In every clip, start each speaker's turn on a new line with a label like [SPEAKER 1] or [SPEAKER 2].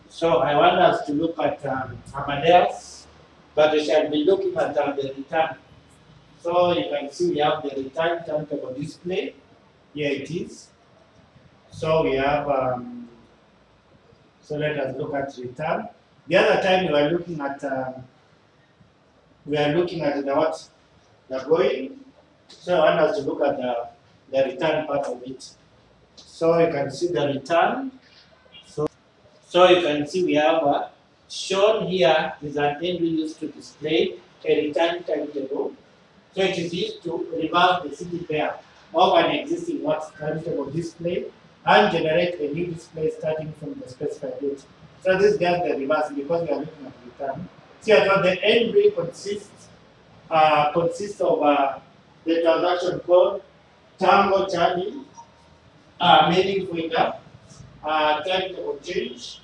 [SPEAKER 1] So I want us to look at Amadeus, but we shall be looking at the return. So you can see we have the return timetable display. Here it is. So we have, so let us look at return. The other time we are looking at the what? The going. So I want us to look at the return part of it. So you can see the return. So you can see we have shown here is an entry used to display a return timetable. So it is used to reverse the city pair of an existing what timetable display and generate a new display starting from the specified date. So this is just the reverse because we are looking at return. See, I thought the entry consists of the transaction code Tango Charlie, meaning with the timetable change.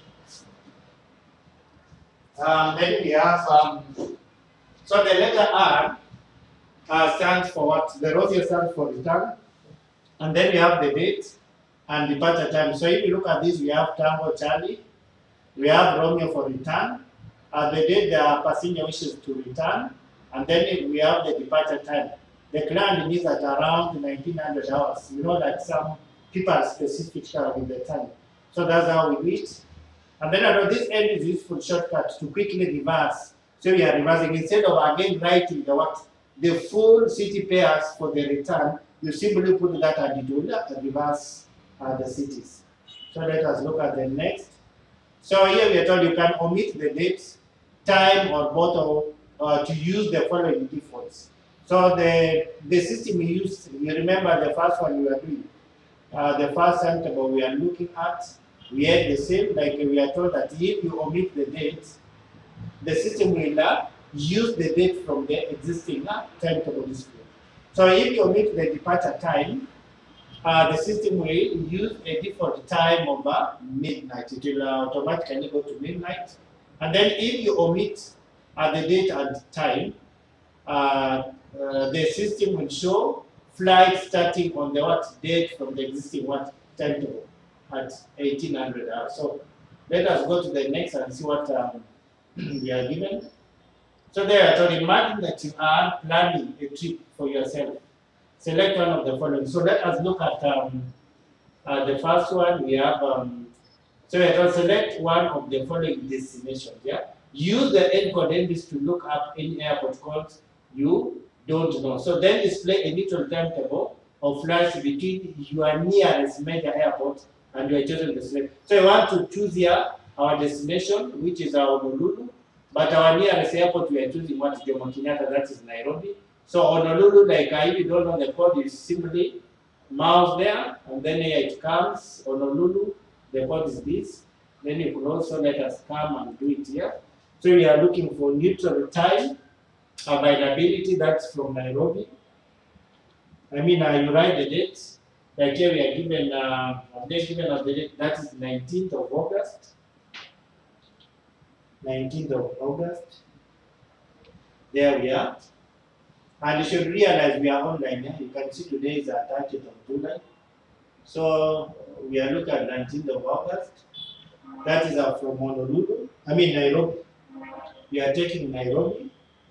[SPEAKER 1] Then we have, so the letter R stands for what? The row here stands for return. And then we have the date and departure time. So if you look at this, we have Tango Charlie, we have Romeo for return, the date the passenger wishes to return, and then we have the departure time. The client needs at around 1900 hours. You know that some people are specific with the time. So that's how we do it. And then this end is useful shortcut to quickly reverse. So we are reversing instead of again writing the full city pairs for the return. You simply put that and it will reverse the cities. So let us look at the next. So here we are told you can omit the dates, time, or both to use the following defaults. So the system we used, you remember the first one we were doing, the first timetable we are looking at. We had the same, like we are told that if you omit the date, the system will use the date from the existing timetable display. So if you omit the departure time, the system will use a default time of midnight. It will automatically go to midnight. And then if you omit the date and time, the system will show flight starting on the date from the existing timetable at 1800 hours. So let us go to the next and see what we are given. So there, so imagine that you are planning a trip for yourself. Select one of the following. So let us look at the first one. We have, so let us select one of the following destinations. Yeah. Use the encode NDIS to look up any airport codes you don't know. So then display a neutral timetable of flights between your nearest major airport and you are choosing destination. So you want to choose here our destination, which is our Honolulu, but our nearest airport we are choosing what Jomo Kenyatta, that is Nairobi. So Honolulu, like if you don't know the code, you simply mouse there, and then here it comes, Honolulu, the code is this. Then you can also let us come and do it here. So we are looking for neutral time availability, that's from Nairobi. I mean, you write the dates. Like here we are given, given of the date, that is 19th of August. 19th of August. There we are. And you should realize we are online. Yeah? You can see today is the 30th of July. So we are looking at 19th of August. That is from Honolulu. I mean Nairobi. We are taking Nairobi.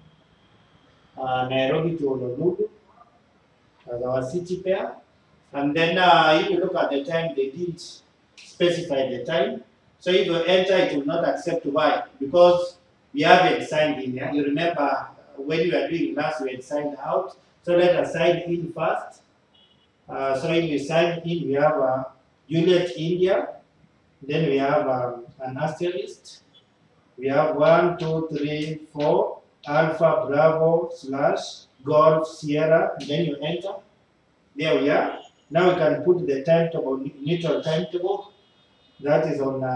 [SPEAKER 1] Nairobi to Honolulu as our city pair. And then if you look at the time, they didn't specify the time. So if you enter, it will not accept why? Because we haven't signed in. Yeah? You remember when we were doing last, we had signed out. So let us sign in first. So if we sign in, we have Juliet India. Then we have an asterisk. We have 1, 2, 3, 4, Alpha, Bravo, / Golf, Sierra. Then you enter. There we are. Now we can put the timetable, neutral timetable. That is on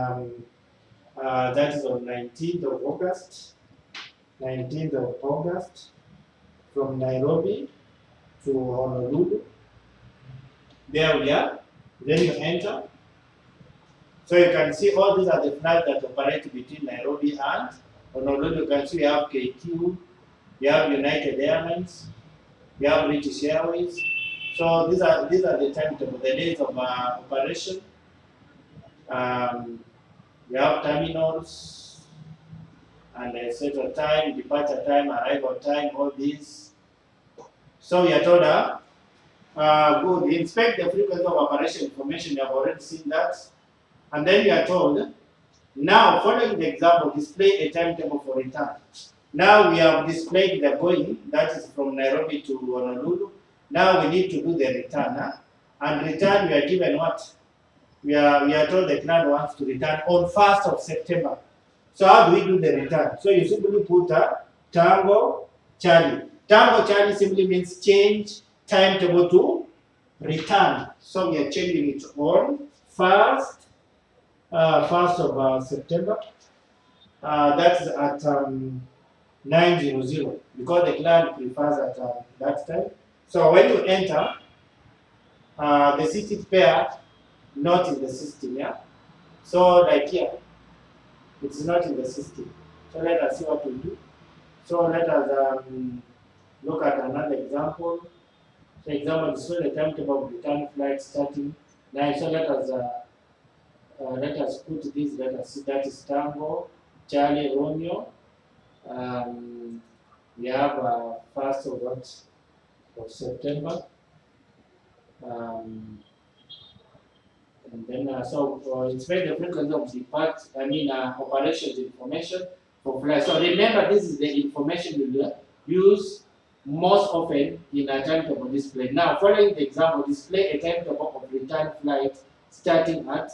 [SPEAKER 1] 19th of August. 19th of August from Nairobi to Honolulu. There we are. Then you enter. So you can see all these are the flights that operate between Nairobi and Honolulu. You can see we have KQ, we have United Airlines, we have British Airways. So these are the timetable, the days of operation. We have terminals and a settle time, departure time, arrival time, all these. So we are told good, inspect the frequency of operation information. You have already seen that. And then you are told, now following the example, display a timetable for return. Now we have displayed the going, that is from Nairobi to Honolulu. Now we need to do the return. And return, we are given what? We are told the client wants to return on 1st of September. So how do we do the return? So you simply put Tango Charlie. Tango Charlie simply means change timetable to return. So we are changing it on 1st of September. That's at 9:00 because the client prefers at that time. So when you enter, the city pair not in the system, yeah. So like here, it's not in the system. So let us see what we do. So let us look at another example. So example, display the timetable of return flight starting 9. So let us put this. Let us see. That is Tango Charlie Romeo. We have 1st of September. And then so inspect the frequency of the operations information for flight. So remember, this is the information you use most often in a timetable display. Now, following the example, display a timetable of return flight starting at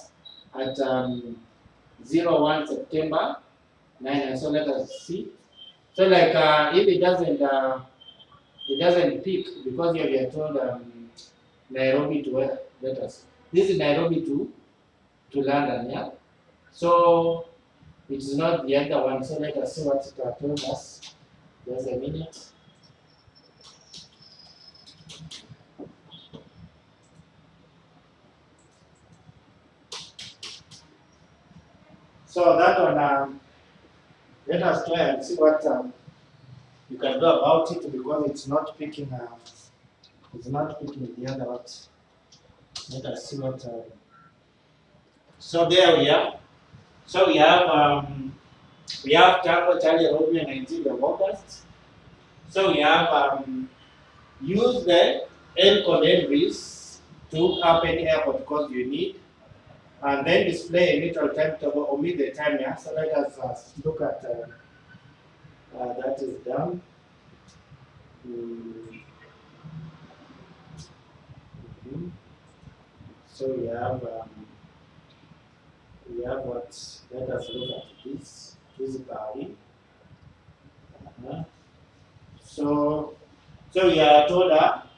[SPEAKER 1] 01 September 9. So let us see. So like if it doesn't pick because here we are told Nairobi to where? Let us. This is Nairobi to London, yeah. So it is not the other one. So let us see what it told us. Just a minute. So that one, let us try and see what you can do about it because it's not picking. It's not picking the other one. Let us see what. So there we are. So we have Tango Charlie Romeo 19th of August. So we have use the encode entries to look up any airport code you need, and then display a neutral timetable. Omit the time. Yeah. So let us look at that is done. So we have what? Let us look at this. This is Bali. So we are told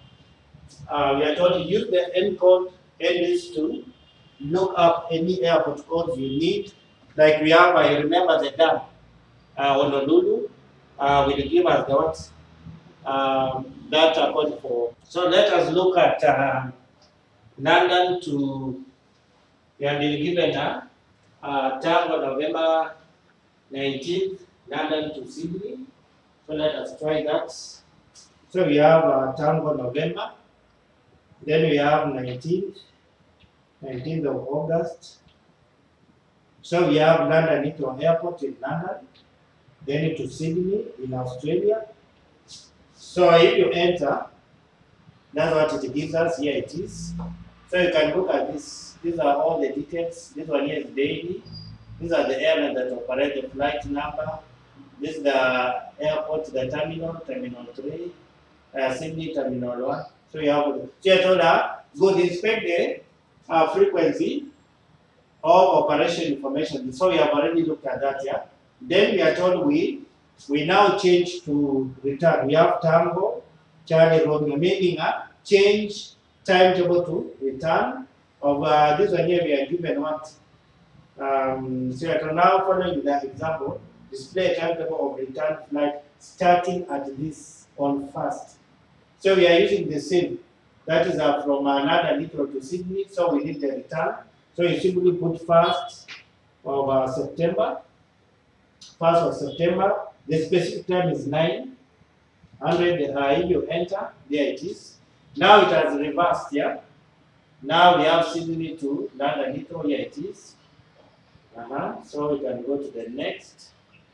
[SPEAKER 1] to use the encode entries to look up any airport codes you need. Like we have, I remember the dam, Honolulu, will give us the what? Data code for. So let us look at London to, we have been given Tango November 19th, London to Sydney. So let us try that. So we have Tango November, then we have 19th of August. So we have London Heathrow Airport in London, then to Sydney in Australia. So if you enter, that's what it gives us. Here it is. So you can look at this. These are all the details. This one here is daily. These are the airlines that operate the flight number. This is the airport, the terminal 3, Sydney Terminal 1. So you have, so you told her, go inspect the frequency of operation information. So we have already looked at that, yeah. Then we are told we now change to return. We have Tango Charlie Romeo, meaning change timetable to return of this one here. We are given what? So you are now following the example. Display a timetable of return flight starting at this on 1st. So we are using the same. That is from London Heathrow to Sydney. So we need the return. So you simply put 1st of September. 1st of September. The specific time is 9:00. If you enter, there it is. Now it has reversed here. Now we have Sydney to London Heathrow. Here it is. So we can go to the next.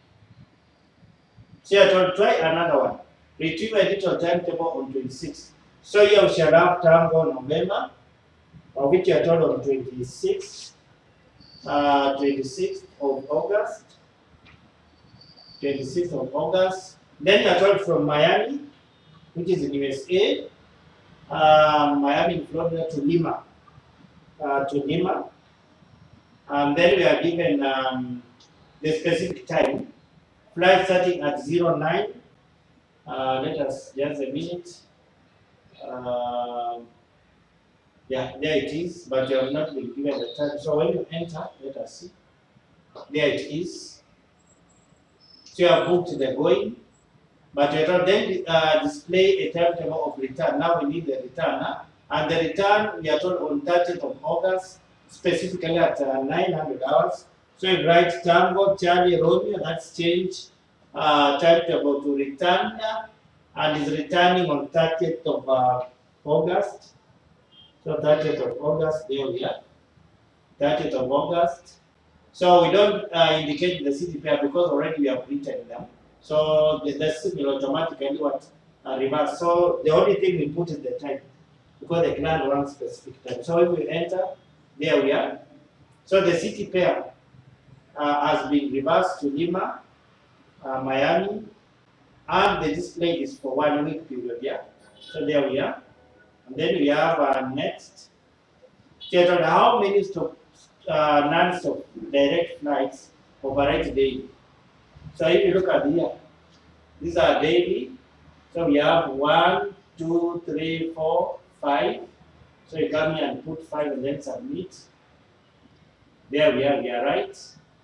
[SPEAKER 1] So I will try another one. Retrieve a digital timetable on 26th. So here we shall have Tango November, of which you are told on 26th of August. 26th of August. Then you are told from Miami, which is in USA, Miami in Florida to Lima. And then we are given the specific time. Flight starting at 09. Let us just a minute. Yeah, there it is, but you have not been given the time. So when you enter, let us see. There it is. So you have booked the going, but you have then display a timetable of return. Now we need the return. And the return, we are told on 30th of August, specifically at 900 hours. So you write Tango, Charlie, Romeo, that's change timetable to return, and is returning on 30th of August. So 30th of August, there we are. 30th of August. So we don't indicate the city pair because already we have written them. So the system will automatically reverse. So the only thing we put is the time because the client runs specific time. So if we enter, there we are. So the city pair has been reversed to Lima, Miami, and the display is for 1 week period. Yeah. So there we are. And then we have next. How many non-stop direct flights operate daily? So if you look at here, these are daily. So we have 1, 2, 3, 4, 5. So you come here and put 5 and then submit. There we are right.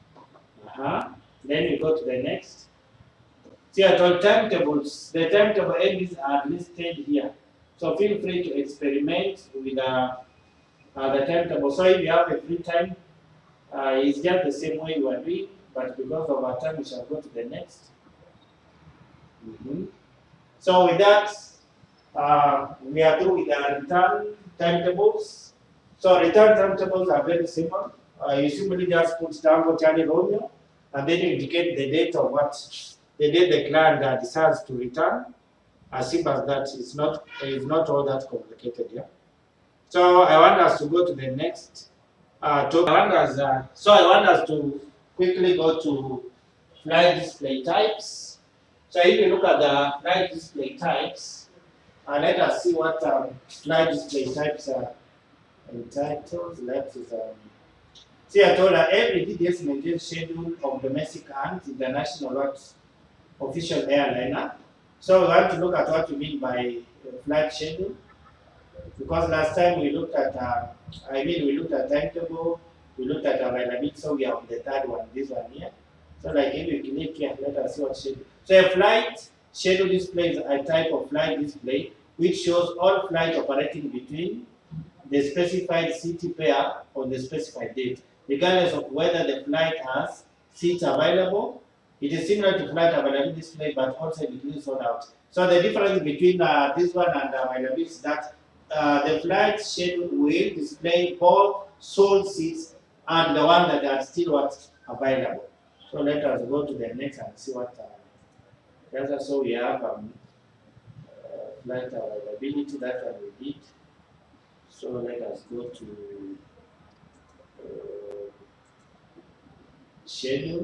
[SPEAKER 1] Then you go to the next. See, at all timetables, the timetable entries are listed here. So feel free to experiment with the timetable. So if you have a free time, it's just the same way you are doing, but because of our time, we shall go to the next. So with that, we are through with the return timetables. So return timetables are very simple. You simply just put Tango, Charlie, Romeo, and then you indicate the date of the date the client decides to return. As simple as that. It's not all that complicated, yeah. So I want us to go to the next. I want us to quickly go to flight display types. So if you look at the flight display types, let us see what flight display types are entitled. See, I told her every DDS maintains schedule of domestic and international official airliner. So we want to look at what we mean by flight schedule, because last time we looked at, we looked at timetable, we looked at availability, so we have the third one, this one here. So like if you click here, let us see what schedule. So a flight schedule display is a type of flight display which shows all flights operating between the specified city pair on the specified date, regardless of whether the flight has seats available. It is similar to flight availability display, but also includes sold out. So the difference between this one and availability is that the flight schedule will display both sold seats and the one that are still available. So let us go to the next and see what. So we have flight availability. That one we did. So let us go to schedule.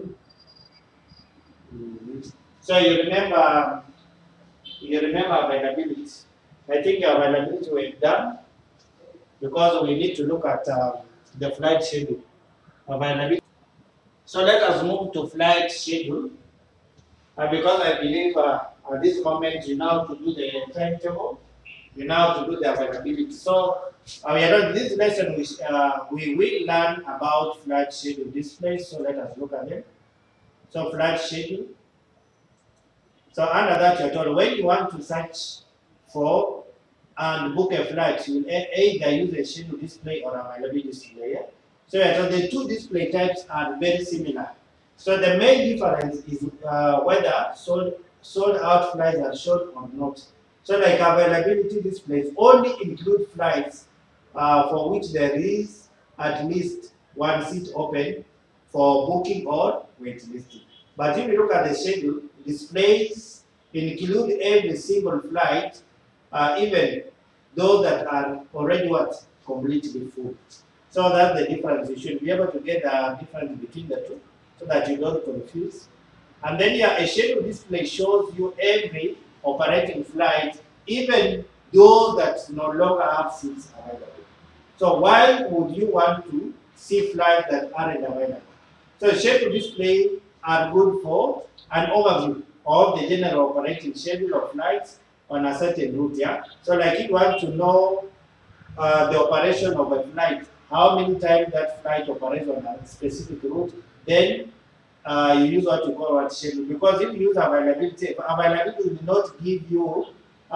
[SPEAKER 1] So you remember availability. I think availability we've done because we need to look at the flight schedule. Availability. So let us move to flight schedule. Because I believe at this moment you now to do the timetable, you now to do the availability. So this lesson we will learn about flight schedule displays. So let us look at them. So flight schedule. So under that you're told when you want to search for and book a flight, you will either use a schedule display or availability display. So the two display types are very similar. So the main difference is whether sold out flights are shown or not. So like availability displays only include flights for which there is at least one seat open for booking or wait listing. But if you look at the schedule, displays include every single flight, even those that are already what? Completely full. So that's the difference. You should be able to get the difference between the two so that you don't confuse. And then yeah, a schedule display shows you every operating flight, even those that no longer have seats available. So why would you want to see flights that aren't available? So schedule display are good for an overview of the general operating schedule of flights on a certain route. Yeah. So like if you want to know the operation of a flight, how many times that flight operates on a specific route, then you use what you call what schedule. Because if you use availability, availability will not give you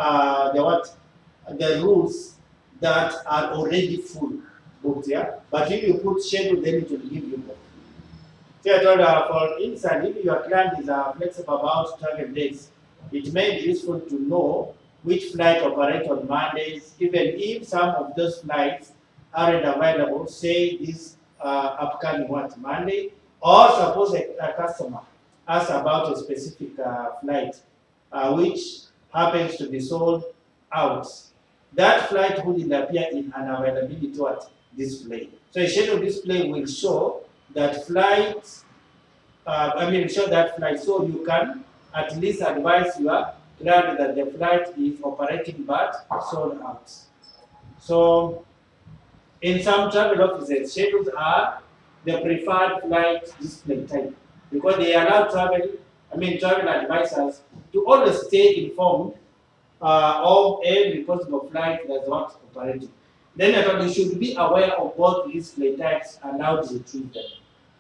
[SPEAKER 1] the routes that are already full booked. Yeah. But if you put schedule, then it will give you both. So I told you, for instance, if your client is flexible about travel days, it may be useful to know which flight operate on Mondays, even if some of those flights aren't available, say this upcoming Monday, or suppose a customer asks about a specific flight which happens to be sold out. That flight will appear in an availability display. So a schedule display will show that flight, show that flight, so you can at least advise your client that the flight is operating but sold out. So in some travel offices, schedules are the preferred flight display type because they allow travel advisors to always stay informed of every possible flight that's not operating. Then I thought you should be aware of both display types and how to retrieve them.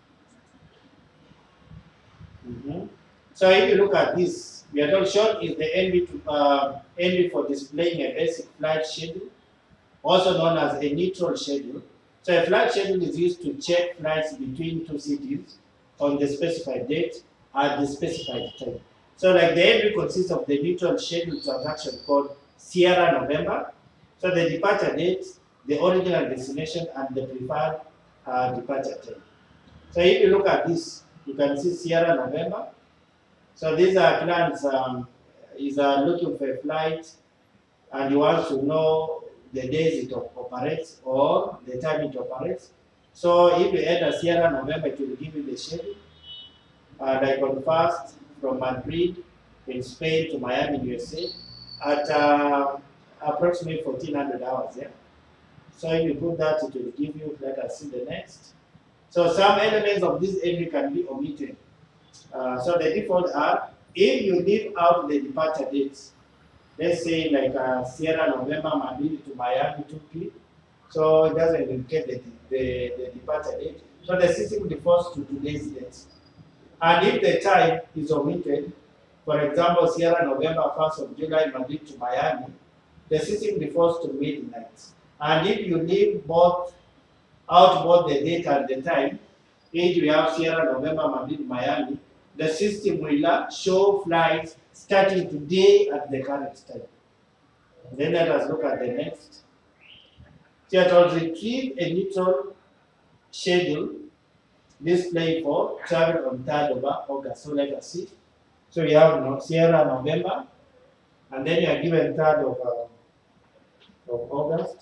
[SPEAKER 1] So if you look at this, we are told shown is the NV for displaying a basic flight schedule, also known as a neutral schedule. So a flight schedule is used to check flights between two cities on the specified date at the specified time. So like the NV consists of the neutral schedule transaction called Sierra November. So the departure date, the original destination, and the preferred departure time. So if you look at this, you can see Sierra November. So these are clients is looking for a flight and you want to know the days it operates or the time it operates. So if you enter Sierra November, it will give you the schedule. Like on first from Madrid in Spain to Miami, USA at approximately 1400 hours. Yeah. So if you put that, it will give you, let us see the next. So some elements of this entry can be omitted. So the default are, if you leave out the departure dates, let's say like Sierra November, Madrid to Miami, 2P, so it doesn't indicate the departure date. So the system defaults to today's date. And if the time is omitted, for example, Sierra November, 1st of July, Madrid to Miami, the system defaults to midnight. And if you leave both the date and the time, if we have Sierra November, Madrid, Miami, the system will show flights starting today at the current time. Then let us look at the next. So it will retrieve a neutral schedule display for travel on 3rd of August. So let us see. So we have Sierra November, and then you are given 3rd of August.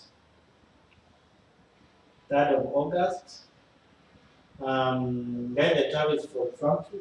[SPEAKER 1] 3rd of August. Then the travel is from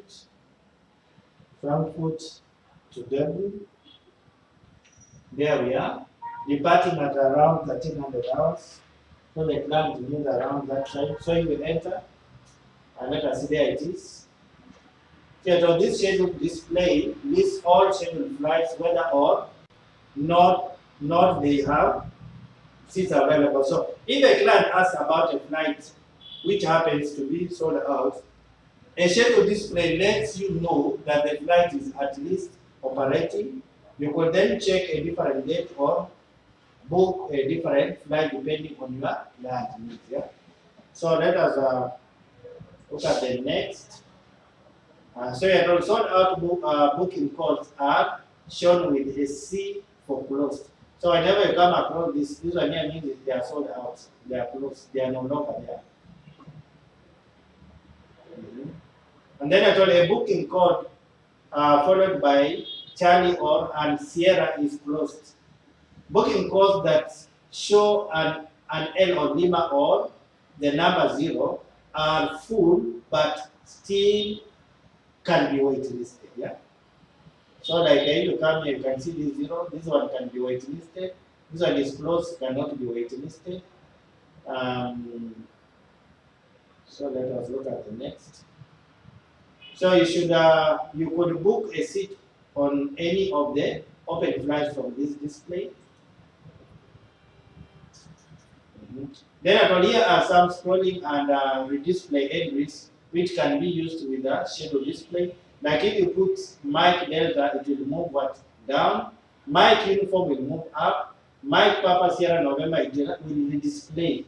[SPEAKER 1] Frankfurt to Dublin. There we are. Departing at around 1300 hours. So the client moves around that time. So you will enter, and let us see, there it is. So this schedule display lists all scheduled flights, whether or not they have seats available. So if a client asks about a flight which happens to be sold out, a schedule display lets you know that the flight is at least operating. You could then check a different date or book a different flight depending on your client needs. Yeah? So let us look at the next. So you can sort out booking codes are shown with a C for closed. So whenever you come across this one here means they are sold out. They are closed. They are no longer there. And then I told a booking code followed by Charlie or and Sierra is closed. Booking codes that show an L or Lima or the number 0 are full but still can be waitlisted. Yeah. So like if you come here, you can see this 0. This one can be waitlisted. This one is closed, cannot be waitlisted. So let us look at the next. So you could book a seat on any of the open flights from this display. Then here are some scrolling and redisplay entries which can be used with the schedule display. Like if you put Mike Delta, it will move what down. Mike Uniform will move up. Mike Papa Sierra November it will display.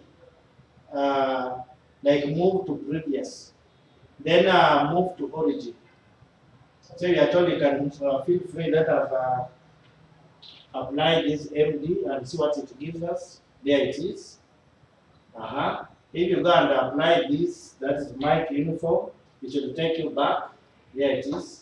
[SPEAKER 1] Like move to previous. Then move to origin. So you are told you can feel free let us apply this MD and see what it gives us. There it is. If you go and apply this, that is Mike Uniform, it will take you back. There it is.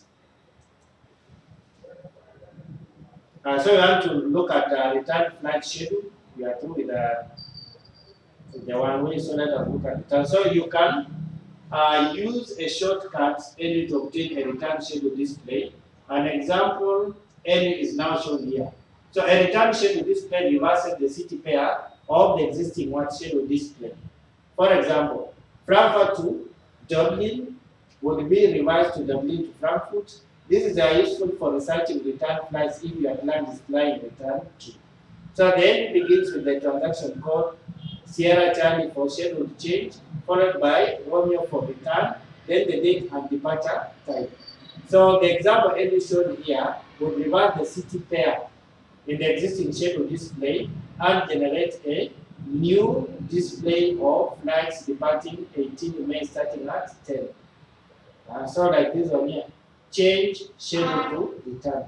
[SPEAKER 1] So you have to look at the return flight schedule. We are through with the one way, so let us look at it. And so you can use a shortcut any to obtain a return schedule display. An example any is now shown here. So a return schedule display reverses the city pair of the existing schedule display. For example, Frankfurt to Dublin would be revised to Dublin to Frankfurt. This is useful for researching return flights if your plan is flying return to. So the end begins with the transaction code Sierra Charlie for schedule change, followed by Romeo for return, then the date and departure time. So the example Eddie shown here would reverse the city pair in the existing schedule display and generate a new display of flights departing 18 May starting at 10. So like this one here, change schedule to return.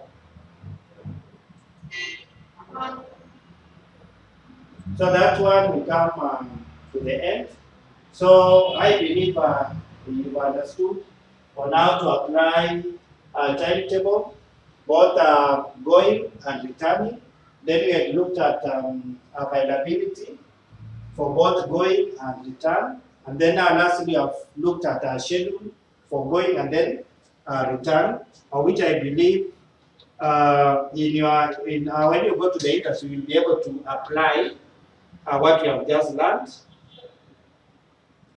[SPEAKER 1] So that one we come to the end. So I believe you've understood on how to apply a timetable, both going and returning. Then we had looked at availability for both going and return. And then lastly, we have looked at our schedule for going and then return, which I believe when you go to the industry, you'll be able to apply what you have just learned